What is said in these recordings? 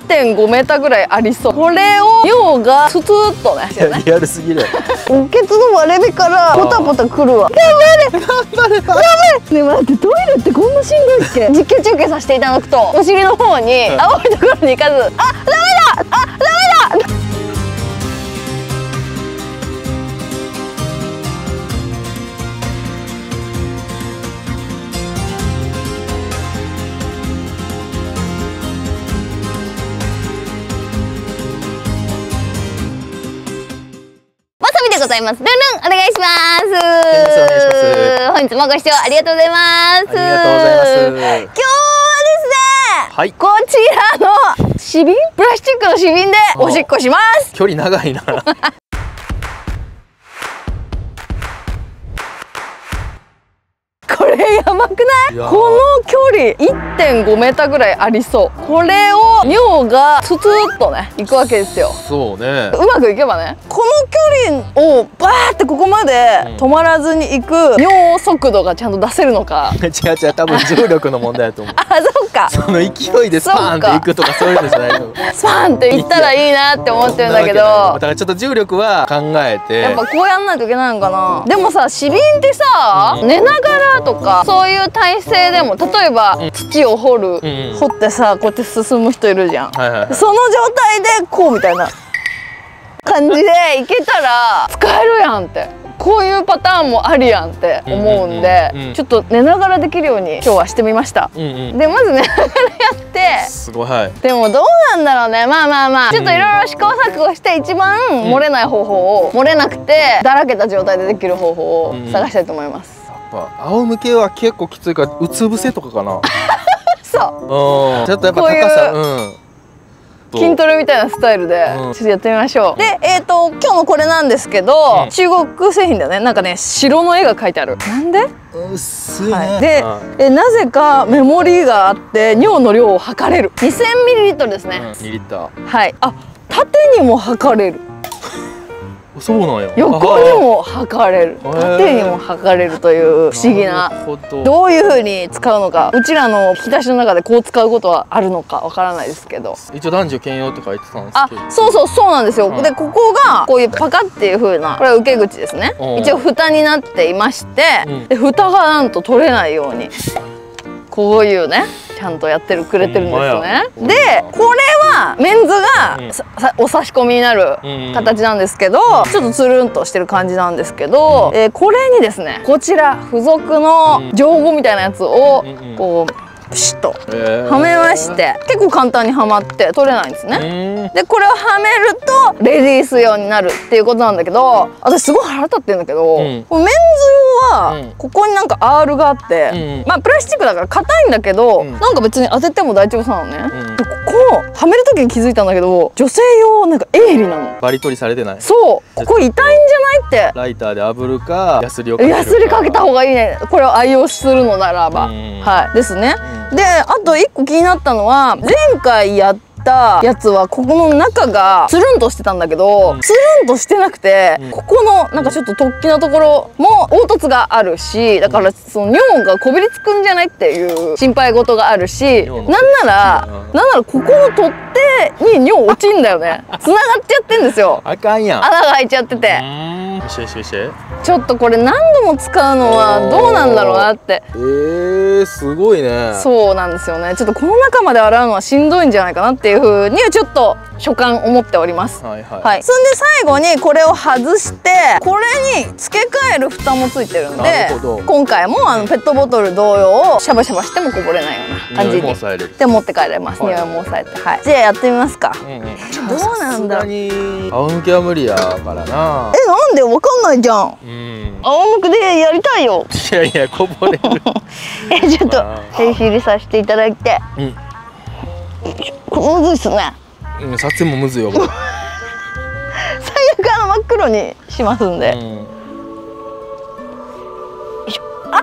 1.5 メーターぐらいありそう。これを尿がスツーッとねリアルすぎる。 おけつの割れ目からポタポタくるわ。頑張れ頑張れ頑張れ。ね、待って、トイレってこんなしんどいっけ。実況中継させていただくと、お尻の方に青いところに行かず、あ、ダメだ、あ、ダメだ。ございます。ルンルンお願いします。 お願いします。 本日もご視聴ありがとうございます。 ありがとうございます。今日はですね、 はい、 こちらの紙瓶、プラスチックの紙瓶でおしっこします。 距離長いな。 これやばくない？この距離 1.5 メーターぐらいありそう。これを尿がスツーッとね行くわけですよ。 そうね。 うまくいけばね、この距離をバーってここまで止まらずに行く尿速度がちゃんと出せるのか。 違う違う、多分重力の問題だと思う。 あ、そうか。 その勢いでスパーンっていくとかそういうのじゃないの。 スパーンっていったらいいなって思ってるんだけど、 だからちょっと重力は考えて、 やっぱこうやんないといけないのかな。でもさ、紙瓶ってさ、寝ながらとかそういう体勢でも、例えば土を掘る、掘ってさ、こうやって進む人いるじゃん。その状態でこうみたいな感じでいけたら使えるやんって、こういうパターンもありやんって思うんで、ちょっと寝ながらできるように今日はしてみました。でまず寝ながらやって、 すごい、はい、 でもどうなんだろうね。まあまあまあ、ちょっといろいろ試行錯誤して一番漏れない方法を、漏れなくてだらけた状態でできる方法を探したいと思います。 仰向けは結構きついから、うつ伏せとかかな。 そう、 ちょっとやっぱ高さ、 筋トレみたいなスタイルでちょっとやってみましょう。で、今日のこれなんですけど、中国製品だよね。なんかね、城の絵が描いてある。なんで？ 薄いね。 で、なぜかメモリーがあって尿の量を測れる。2000ml ですね。 2リッター。はい。 あ、縦にも測れる。 そうなんや。 横にも測れる、縦にも測れるという不思議な。どういう風に使うのか、うちらの引き出しの中でこう使うことはあるのかわからないですけど、 一応男女兼用って書いてたんですけど。 あ、そうなんですよ。でここがこういうパカっていう風な、これは受け口ですね。一応蓋になっていまして、で蓋がなんと取れないようにこういうね、ちゃんとやってくれてるんですね。でこれはメンズがお差し込みになる形なんですけど、ちょっとつるんとしてる感じなんですけど、これにですね、こちら付属の上後みたいなやつをこうプシッとはめまして、結構簡単にはまって取れないんですね。でこれをはめるとレディース用になるっていうことなんだけど、私すごい腹立ってるんだけど、これメンズ用はここになんか R があって、まあプラスチックだから硬いんだけど、なんか別に当てても大丈夫そうなのね。でここはめる時に気づいたんだけど、女性用なんか鋭利なの。 バリ取りされてない。そう、 ここ痛いんじゃないって。ライターで炙るか、ヤスリをヤスリかけた方がいいね。これを愛用するのならば、はいですね。で、あと1個気になったのは、前回やったやつはここの中がつるんとしてたんだけど、つるんとしてなくて、ここのなんかちょっと突起のところも凹凸があるし、だからその尿がこびりつくんじゃないっていう心配事があるし、なんならここの取っ手に尿落ちんだよね。繋がっちゃってんですよ。 あかんやん。 穴が開いちゃってて。ちょっとこれ何度も使うのはどうなんだろうなって。 すごいね。そうなんですよね。ちょっとこの中まで洗うのはしんどいんじゃないかなっていうふうにはちょっと所感思っております。はい。そんで最後にこれを外して、これに付け替える蓋もついてるんで、今回もペットボトル同様シャバシャバしてもこぼれないような感じにで持って帰れます。匂いも抑えて。はい。じゃあやってみますか。どうなんだろう。 仰向けは無理やからな。 なんでわかんないじゃん。仰向けでやりたいよ。 いやいや、こぼれる。 ちょっと手入れさせていただいて。むずいっすね。 撮影もむずいよ。 最悪真っ黒にしますんで。あ。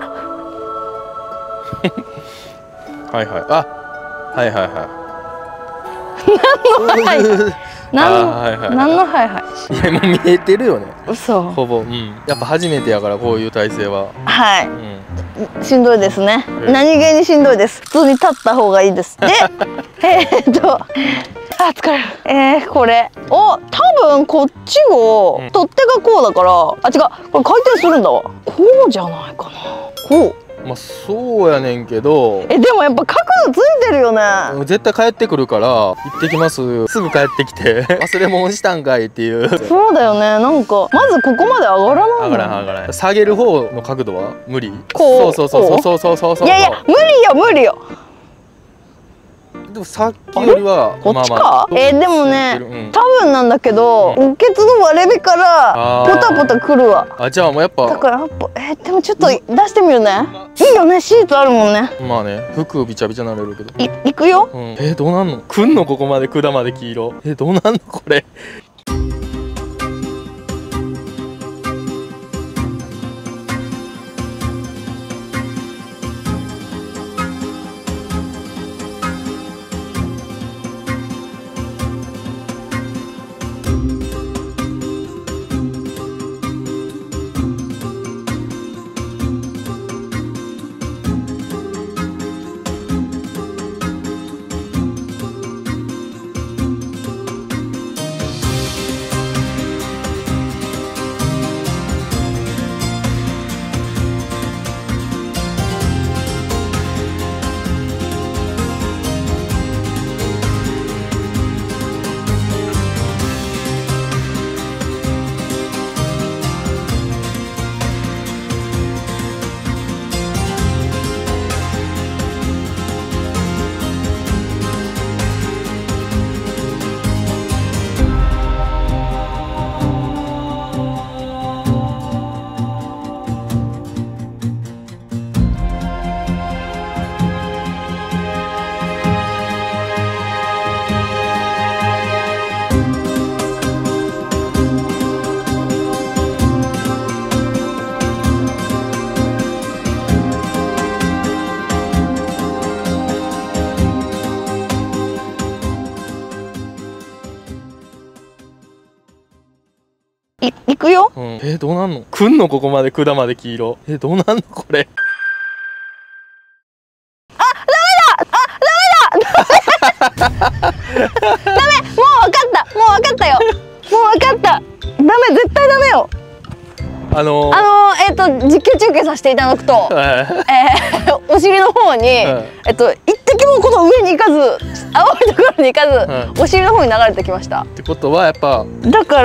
はいはい。あ。はいはいはい。 何のはいはい。 いや、もう見えてるよね。 嘘。 ほぼ。やっぱ初めてやからこういう体勢は。 はい。しんどいですね。何気にしんどいです。普通に立った方がいいです。で、 あ、疲れる。これ。多分こっちを取っ手がこうだから、あ、違う。これ回転するんだわ。こうじゃないかな。こう。 まあそうやねんけど、 でもやっぱ角度ついてるよね。 絶対帰ってくるから行ってきます。すぐ帰ってきて忘れ物したんかいっていう。 そうだよね。なんかまずここまで上がらないの。 上がらん。下げる方の角度は無理。 こう。 そう。 いやいや、無理よ。 でもさっきよりはこっちか。でもね、多分なんだけど、おけつの割れ目からポタポタくるわ。 あ、じゃあもうやっぱ。 だからでもちょっと出してみるね。いいよね、シートあるもんね。 まあね、服びちゃびちゃなれるけど。 いくよ。 どうなんの？くんのここまで管まで黄色。どうなんのこれ。 いくよ。 どうなんの？くんのここまで管まで黄色。どうなんのこれ。 ダメ。もう分かったよ。ダメ、絶対ダメよ。実況中継させていただくと、お尻の方に、一滴もこの上に行かず、青いところに行かず、お尻の方に流れてきました。 ってことはやっぱ。 だから、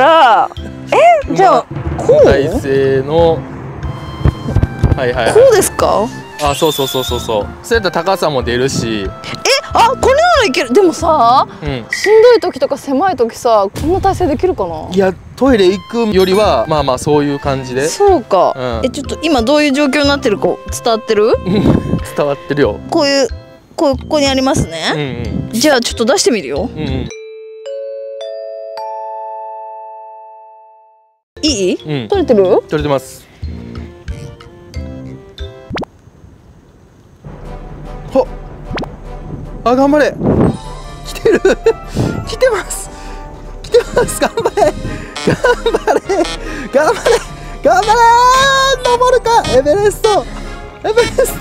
じゃあこう？ 体勢の。こうですか？ あ、そう。そうやったら高さも出るし。 これならいける。でもさ、しんどい時とか狭い時さ、こんな体勢できるかな？ いや、トイレ行くよりはまあそういう感じで。 そうか。ちょっと今どういう状況になってるか伝わってる？ 伝わってるよ。 ここにありますね。じゃあちょっと出してみるよ。いい？取れてる？ 取れてます。ほっ。あ、頑張れ。来てる。来てます。頑張れ。登るか、エベレスト。頑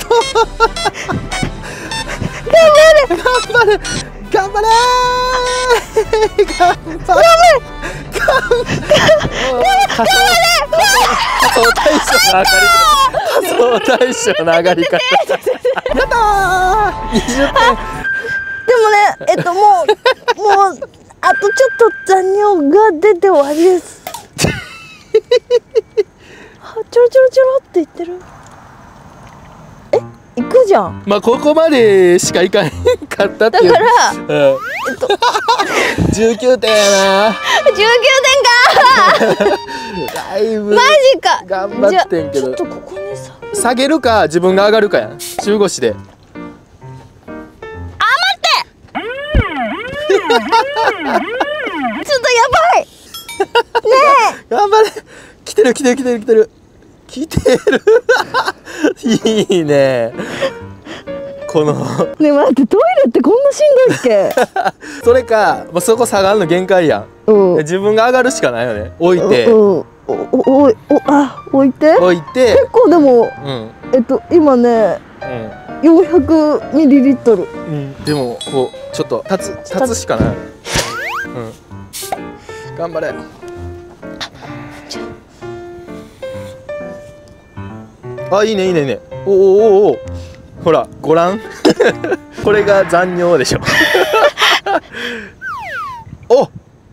張れ。仮想大賞の上がり方。やったー。20点。 でもね、もうあとちょっと残尿が出て終わりです。ちょろって言ってる。行くじゃん。 まあここまでしか行かへんかったっていう。 だから 19点やな。 19点か。 だいぶマジか。 頑張ってんけど。 ちょっとここに下げるか自分が上がるかやん。中腰で。 ちょっとやばい。ねえ。頑張れ。来てる。いいね。この。 ねえ待って、トイレってこんなしんどいっけ？ それか、もうそこ下がるの限界やん。自分が上がるしかないよね。置いて。 置いて。結構でも、今ね。400ml。 でもこうちょっと立つしかない。 頑張れ。あ、いいねいいねいいね。おおおお、ほらご覧これが残尿でしょお、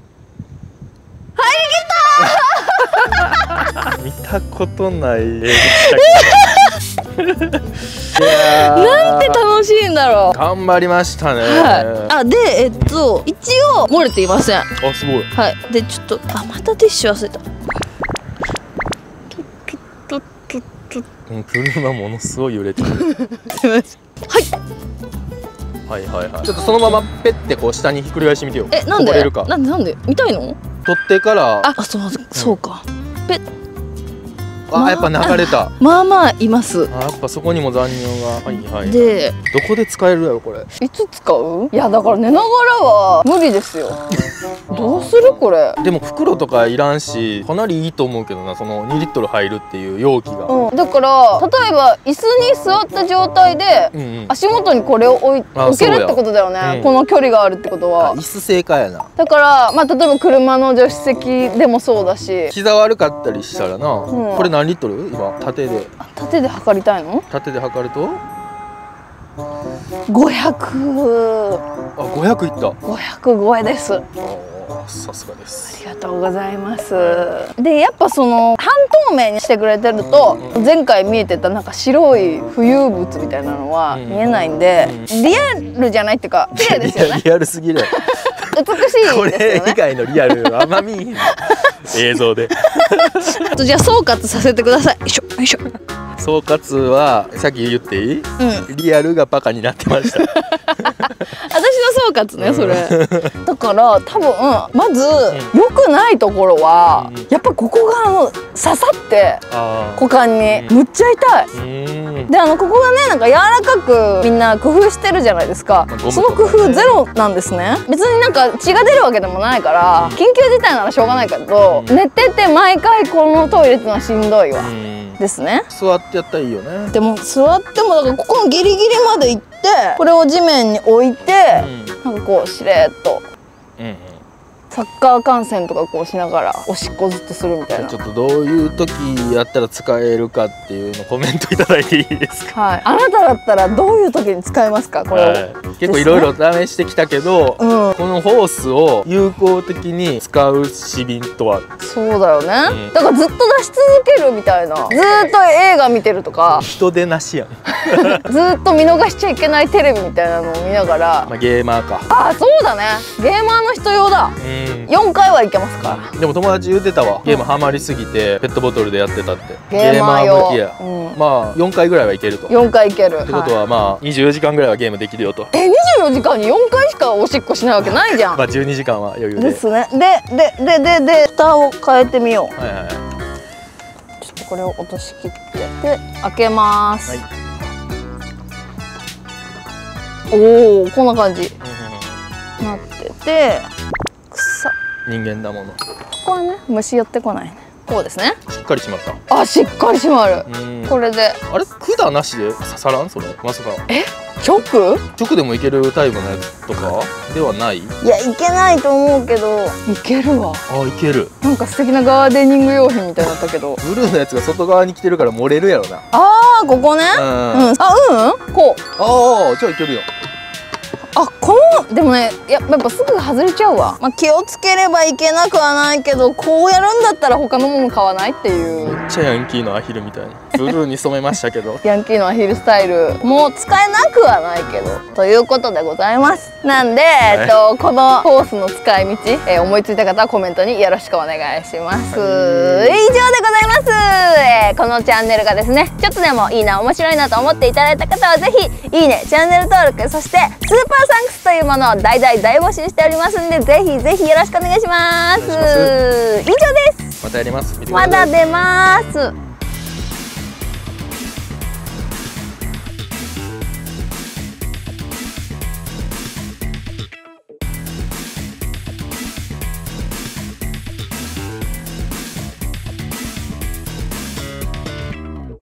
見たことない映像いやー、 なんて楽しいんだろう。 頑張りましたね。 はい。あ、で一応漏れていません。 あ、すごい。 はい。でちょっとまたティッシュ忘れた。 車ものすごい揺れてる。 すみません。 はいはいはい。ちょっとそのままペッてこう下にひっくり返してみてよ。 なんで？ こぼれるか。 なんで見たいの？ 取ってから。 そうか。 やっぱ流れた。 まあまあいます。 やっぱそこにも残尿が。はいはい。 で、 どこで使えるやろこれ。 いつ使う？いやだから寝ながらは無理ですよ。どうするこれ。 でも袋とかいらんし、かなりいいと思うけどな、その2リットル入るっていう容器が。 だから例えば椅子に座った状態で足元にこれを置けるってことだよね。この距離があるってことは。 椅子正解やな。 だから例えば車の助手席でもそうだし。 膝悪かったりしたらな。これ何リットル？今縦で測りたいの？ 縦で測ると 500。 あ、500いった。 500超えです。 さすがです。 ありがとうございます。でやっぱその半透明にしてくれてると、前回見えてたなんか白い浮遊物みたいなのは見えないんで、リアルじゃないっていうか綺麗ですよね。 リアルすぎる。 美しいですよね。 これ以外のリアルあんま見えへん映像で。 じゃあ総括させてください。よいしょよいしょ。 総括はさっき言っていい？リアルがバカになってました。 私の総括ねそれ。だから多分まず良くないところはやっぱここが刺さって股間にむっちゃ痛い。でここがねなんか柔らかくみんな工夫してるじゃないですか。その工夫ゼロなんですね。別になんか血が出るわけでもないから緊急事態ならしょうがないけど、寝てて毎回このトイレっていうのはしんどいわ。ですね。 座ってやったらいいよね。 でも座ってもだからここのギリギリまで行ってこれを地面に置いて、なんかこうしれっと、サッカー観戦とかこうしながらおしっこずっとするみたいな。 ちょっとどういう時やったら使えるかっていうのコメントいただいていいですか？ はい。あなただったらどういう時に使えますかこれを？ 結構いろいろ試してきたけど、このホースを有効的に使うシビンとは。 そうだよね。だからずっと出し続けるみたいな。ずっと映画見てるとか。 人手なしやん。 ずっと見逃しちゃいけないテレビみたいなのを見ながら。 ゲーマーか。 あ、そうだね。ゲーマーの人用だ。4回はいけますから。 でも友達言ってたわ。ゲームハマりすぎてペットボトルでやってたって。 ゲーマー用。 まあ4回ぐらいはいけると。 4回いける。 ってことはまあ24時間ぐらいはゲームできるよと。 24時間に4回しかおしっこしないわけないじゃん。 まあ12時間は余裕で。 ですね。で蓋を変えてみよう。 はいはい。 ちょっとこれを落としきってで開けます。おお、こんな感じなってて、草。 人間だもの。 ここはね虫寄ってこないね。こうですね。 しっかりしまった。 あ、しっかり締まる。これで。 あれ管なしで刺さらんそれまさか。 直でもいけるタイプのやつとかではない？ いや、いけないと思うけどいけるわ。 あ、いける。 なんか素敵なガーデニング用品みたいだったけど。 ブルーのやつが外側に来てるから漏れるやろな。 ああ、ここね。こう。 ああ、じゃあいけるよ。 でもね、やっぱすぐ外れちゃうわ。気をつければいけなくはないけど、こうやるんだったら他のもの買わないっていう。 めっちゃヤンキーのアヒルみたいにブルーに染めましたけど。 ヤンキーのアヒルスタイルもう使えなくはないけどということでございます。なんで、このホースの使い道、思いついた方はコメントによろしくお願いします。以上でございます。このチャンネルがですねちょっとでもいいな面白いなと思っていただいた方はぜひいいね、チャンネル登録、そしてスーパーサンクスというものを大募集しておりますんで、ぜひぜひよろしくお願いします。以上です。 またやります。 まだ出ます。